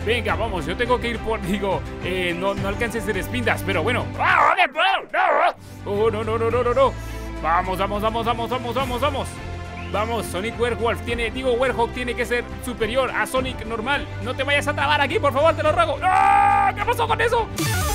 Venga, vamos, yo tengo que ir por... Digo, no alcancé a hacer espindas, pero bueno. Oh, no. Vamos. Vamos, Sonic Werewolf tiene... Digo, Werehog tiene que ser superior a Sonic normal. No te vayas a trabar aquí, por favor, te lo ruego. ¡No! ¿Qué pasó con eso?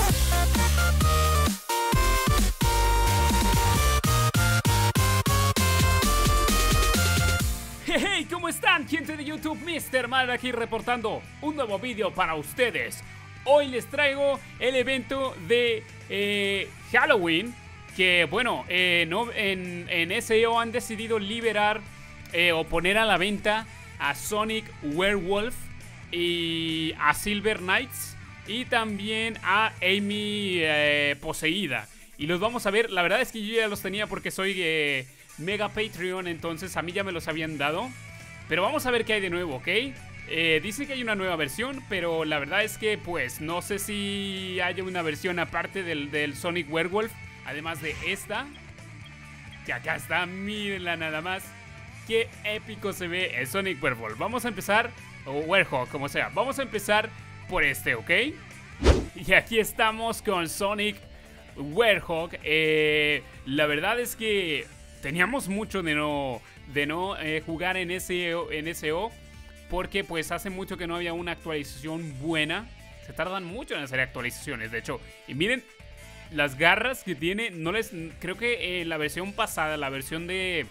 Hey, ¿cómo están, gente de YouTube? Mr. Mal aquí reportando un nuevo vídeo para ustedes. Hoy les traigo el evento de Halloween. Que bueno, en SEO han decidido liberar o poner a la venta a Sonic Werewolf y a Silver Knights y también a Amy Poseída. Y los vamos a ver, la verdad es que yo ya los tenía porque soy Mega Patreon, entonces a mí ya me los habían dado. Pero vamos a ver qué hay de nuevo, ¿ok? Dicen que hay una nueva versión, pero la verdad es que pues no sé si haya una versión aparte del Sonic Werewolf. Además de esta, que acá está, mírenla nada más. Qué épico se ve el Sonic Werewolf. Vamos a empezar, o Werehog, como sea. Vamos a empezar por este, ¿ok? Y aquí estamos con Sonic Werehog. La verdad es que teníamos mucho de no jugar en SEO, porque pues hace mucho que no había una actualización buena. Se tardan mucho en hacer actualizaciones, de hecho. Y miren las garras que tiene. No les... Creo que la versión pasada, la versión de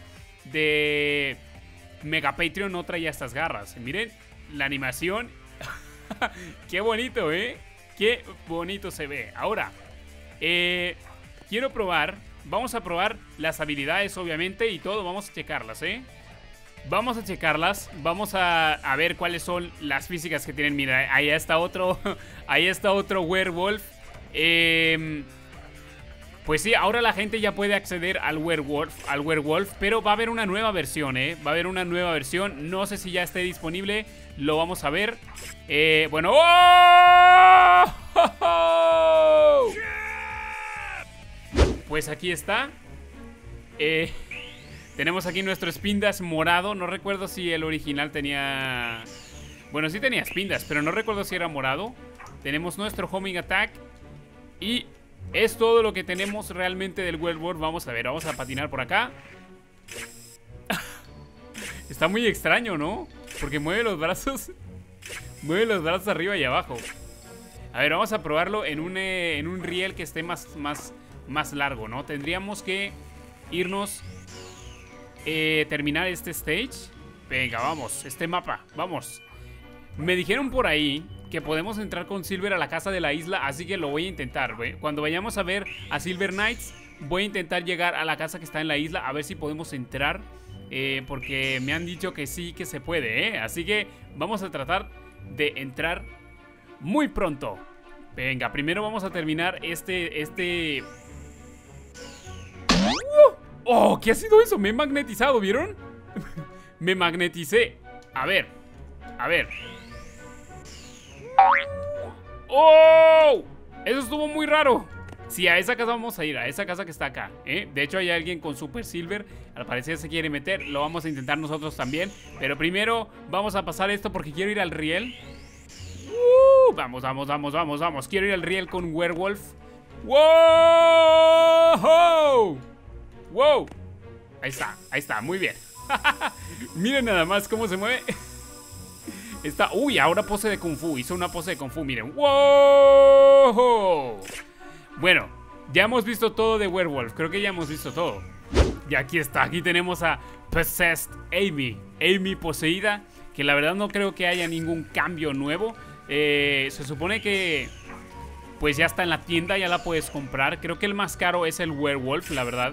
Mega Patreon no traía estas garras. Y miren la animación. Qué bonito, qué bonito se ve. Ahora, quiero probar. Vamos a probar las habilidades, obviamente, y todo. Vamos a checarlas, Vamos a checarlas. Vamos a ver cuáles son las físicas que tienen. Mira, ahí está otro. Ahí está otro Werewolf. Pues sí, ahora la gente ya puede acceder al Werewolf, pero va a haber una nueva versión, Va a haber una nueva versión. No sé si ya esté disponible. Lo vamos a ver. Bueno. ¡Oh! Pues aquí está. Tenemos aquí nuestro Spindas morado. No recuerdo si el original tenía... Bueno, sí tenía Spindas, pero no recuerdo si era morado. Tenemos nuestro Homing Attack. Y es todo lo que tenemos realmente del Werewolf. Vamos a ver, vamos a patinar por acá. Está muy extraño, ¿no? Porque mueve los brazos. Mueve los brazos arriba y abajo. A ver, vamos a probarlo en un riel que esté más largo, ¿no? Tendríamos que irnos... terminar este stage. Venga, vamos, este mapa, vamos. Me dijeron por ahí que podemos entrar con Silver a la casa de la isla, así que lo voy a intentar, Cuando vayamos a ver a Silver Knights, voy a intentar llegar a la casa que está en la isla, a ver si podemos entrar, porque me han dicho que sí, que se puede, Así que vamos a tratar de entrar muy pronto. Venga, primero vamos a terminar este... ¡Oh! ¿Qué ha sido eso? Me he magnetizado, ¿vieron? Me magneticé. A ver. ¡Oh! Eso estuvo muy raro. Sí, a esa casa vamos a ir, a esa casa que está acá, De hecho hay alguien con Super Silver. Al parecer se quiere meter, lo vamos a intentar nosotros también. Pero primero vamos a pasar esto porque quiero ir al riel. Vamos. Quiero ir al riel con Werewolf. ¡Wow! ¡Wow! Ahí está, muy bien. Miren nada más cómo se mueve. Está, uy, ahora pose de Kung Fu. Hizo una pose de Kung Fu, miren. ¡Wow! Bueno, ya hemos visto todo de Werewolf. Creo que ya hemos visto todo. Y aquí está, aquí tenemos a Possessed Amy Poseída. Que la verdad no creo que haya ningún cambio nuevo. Se supone que pues ya está en la tienda, ya la puedes comprar. Creo que el más caro es el Werewolf, la verdad.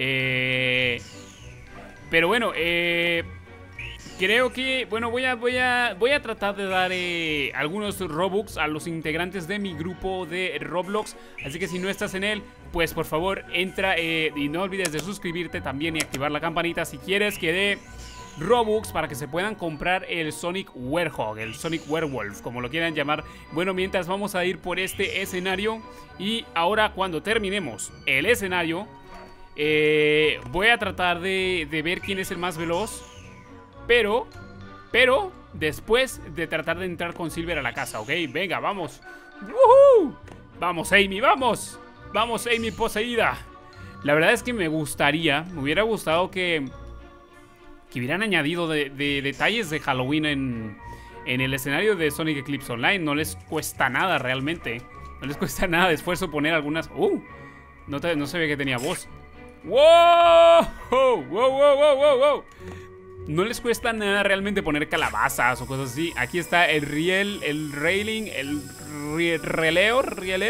Pero bueno, creo que, bueno, voy a tratar de dar algunos Robux a los integrantes de mi grupo de Roblox. Así que si no estás en él, pues por favor entra y no olvides de suscribirte también y activar la campanita si quieres que dé Robux para que se puedan comprar el Sonic Werehog, el Sonic Werewolf, como lo quieran llamar. Bueno, mientras vamos a ir por este escenario. Y ahora cuando terminemos el escenario, voy a tratar de ver quién es el más veloz. Pero pero después de tratar de entrar con Silver a la casa, ¿ok? Venga, vamos. ¡Woohoo! Vamos, Amy, vamos. Vamos, Amy poseída. La verdad es que me hubiera gustado que hubieran añadido de detalles de Halloween en el escenario de Sonic Eclipse Online. No les cuesta nada realmente. No les cuesta nada de esfuerzo poner algunas... no se ve que tenía voz. ¡Wow! ¡Wow, wow, wow, wow, wow! No les cuesta nada realmente poner calabazas o cosas así. Aquí está el railing, el rieleo.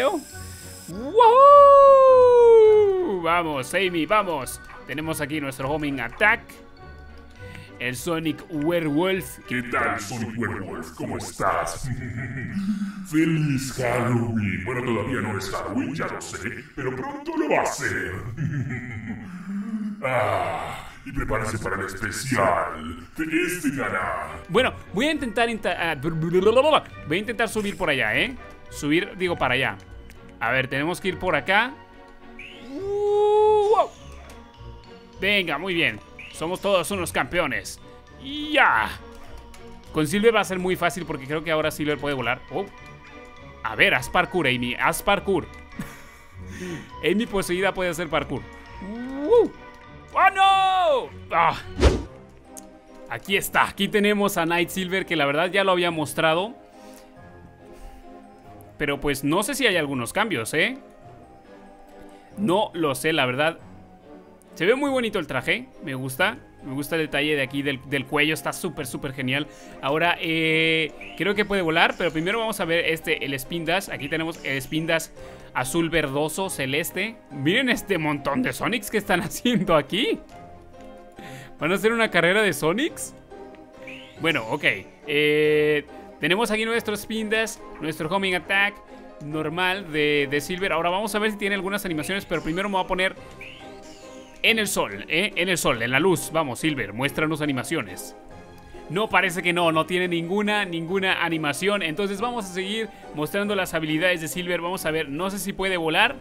¡Wow! Vamos, Amy, vamos. Tenemos aquí nuestro homing attack. El Sonic Werewolf. ¿Qué tal, Sonic Werewolf? ¿Cómo estás? ¡Feliz Halloween! Bueno, todavía no es Halloween, ya lo sé, pero pronto lo va a ser. Y prepárese para el especial de este canal. Bueno, voy a intentar subir por allá, ¿eh? Subir, digo, para allá. A ver, tenemos que ir por acá. Venga, muy bien. Somos todos unos campeones. ¡Ya! Con Silver va a ser muy fácil porque creo que ahora Silver puede volar. A ver, haz parkour, Amy. Haz parkour. Amy poseída puede hacer parkour. ¡Oh, no! Aquí está. Aquí tenemos a Night Silver, que la verdad ya lo había mostrado. Pero pues no sé si hay algunos cambios, ¿eh? No lo sé, la verdad. Se ve muy bonito el traje, me gusta. Me gusta el detalle de aquí del cuello, está súper, súper genial. Ahora, creo que puede volar, pero primero vamos a ver el Spin Dash. Aquí tenemos el Spin Dash azul verdoso, celeste. Miren este montón de Sonics que están haciendo aquí. ¿Van a hacer una carrera de Sonics? Bueno, ok. Tenemos aquí nuestro Spin Dash, nuestro Homing Attack normal de Silver. Ahora vamos a ver si tiene algunas animaciones, pero primero me voy a poner... en el sol, en el sol, en la luz. Vamos, Silver, muéstranos animaciones. No, parece que no tiene ninguna animación. Entonces vamos a seguir mostrando las habilidades de Silver. Vamos a ver, no sé si puede volar.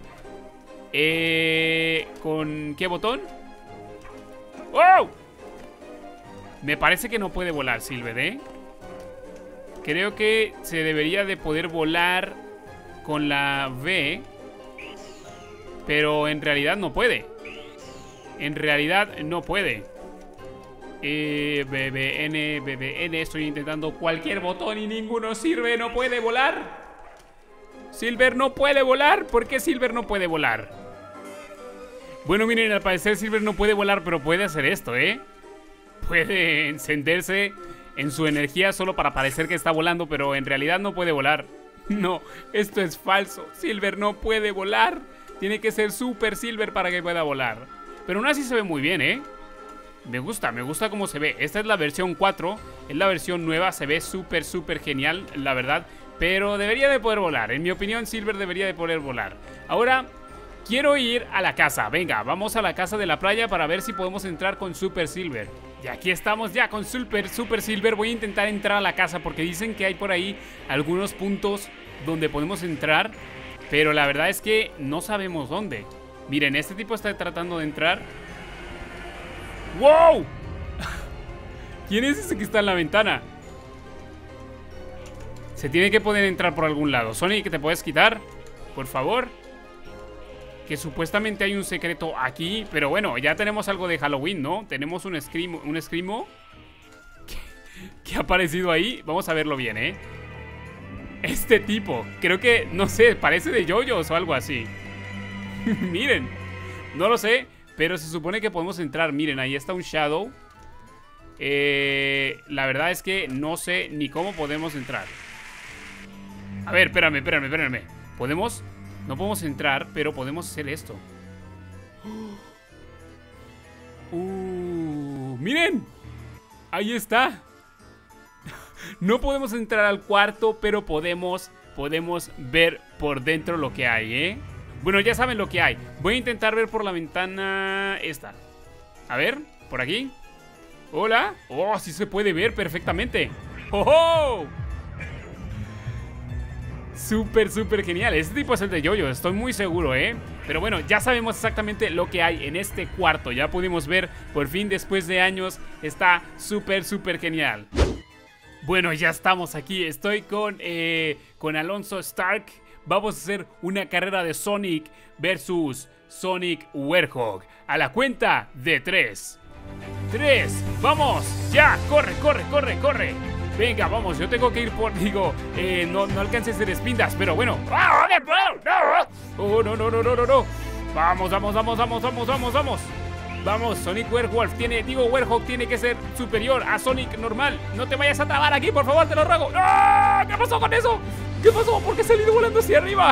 ¿Con qué botón? ¡Oh! Me parece que no puede volar, Silver, ¿eh? Creo que se debería de poder volar con la V, pero en realidad no puede. En realidad no puede. BBN, estoy intentando cualquier botón y ninguno sirve. No puede volar. Silver no puede volar. ¿Por qué Silver no puede volar? Bueno, miren, al parecer Silver no puede volar, pero puede hacer esto, ¿eh? Puede encenderse en su energía solo para parecer que está volando, pero en realidad no puede volar. No, esto es falso. Silver no puede volar. Tiene que ser Super Silver para que pueda volar. Pero aún así se ve muy bien, ¿eh? Me gusta cómo se ve. Esta es la versión 4, es la versión nueva. Se ve súper, súper genial, la verdad. Pero debería de poder volar. En mi opinión, Silver debería de poder volar. Ahora, quiero ir a la casa. Venga, vamos a la casa de la playa para ver si podemos entrar con Super Silver. Y aquí estamos ya con Super Silver. Voy a intentar entrar a la casa porque dicen que hay por ahí algunos puntos donde podemos entrar, pero la verdad es que no sabemos dónde. Miren, este tipo está tratando de entrar. ¡Wow! ¿Quién es ese que está en la ventana? Se tiene que poder entrar por algún lado. Sonic, ¿te puedes quitar? Por favor. Que supuestamente hay un secreto aquí. Pero bueno, ya tenemos algo de Halloween, ¿no? Tenemos un Screamo que ha aparecido ahí. Vamos a verlo bien, ¿eh? Este tipo, creo que, no sé, parece de JoJo's o algo así. Miren, no lo sé, pero se supone que podemos entrar. Miren, ahí está un Shadow. La verdad es que no sé ni cómo podemos entrar. A ver, espérame. ¿Podemos? No podemos entrar, pero podemos hacer esto. Miren, ahí está. No podemos entrar al cuarto, pero podemos ver por dentro lo que hay, ¿eh? Bueno, ya saben lo que hay. Voy a intentar ver por la ventana esta. A ver, por aquí. Hola. Oh, sí se puede ver perfectamente. ¡Oh! Súper, súper genial. Este tipo es el de JoJo, estoy muy seguro, ¿eh? Pero bueno, ya sabemos exactamente lo que hay en este cuarto. Ya pudimos ver, por fin, después de años. Está súper, súper genial. Bueno, ya estamos aquí. Estoy con Alonso Stark. Vamos a hacer una carrera de Sonic versus Sonic Werehog. A la cuenta de 3. 3, vamos, ya, corre. Venga, vamos, yo tengo que ir por, no alcancé a hacer espindas, pero bueno. Oh, no. Vamos, Sonic Werewolf Werehog tiene que ser superior a Sonic normal. No te vayas a trabar aquí, por favor, te lo ruego. ¡No! ¿Qué pasó con eso? ¿Qué pasó? ¿Por qué he salido volando hacia arriba?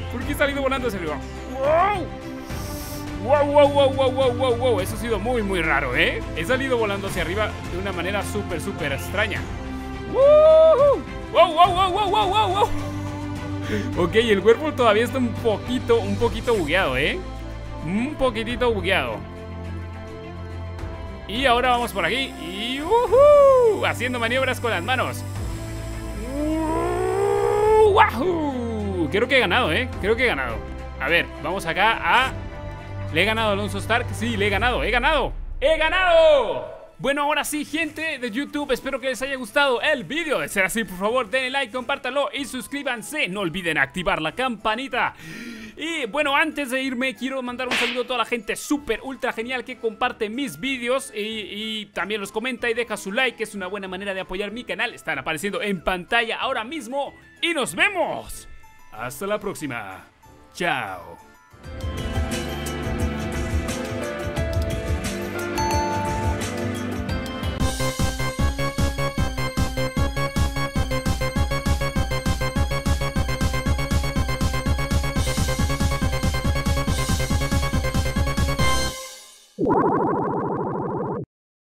Wow, eso ha sido muy raro, ¿eh? He salido volando hacia arriba de una manera súper extraña. Wow. Ok, el Werewolf todavía está un poquito bugueado, ¿eh? Un poquitito bugueado. Y ahora vamos por aquí y haciendo maniobras con las manos. ¡Wahoo! Creo que he ganado, ¿eh? A ver, vamos acá a... ¿Le he ganado a Alonso Stark? Sí, le he ganado. ¡He ganado! Bueno, ahora sí, gente de YouTube, espero que les haya gustado el vídeo. De ser así, por favor, denle like, compártanlo y suscríbanse. No olviden activar la campanita. Y bueno, antes de irme, quiero mandar un saludo a toda la gente súper, ultra genial que comparte mis vídeos y también los comenta y deja su like, que es una buena manera de apoyar mi canal. Están apareciendo en pantalla ahora mismo y nos vemos. Hasta la próxima. Chao.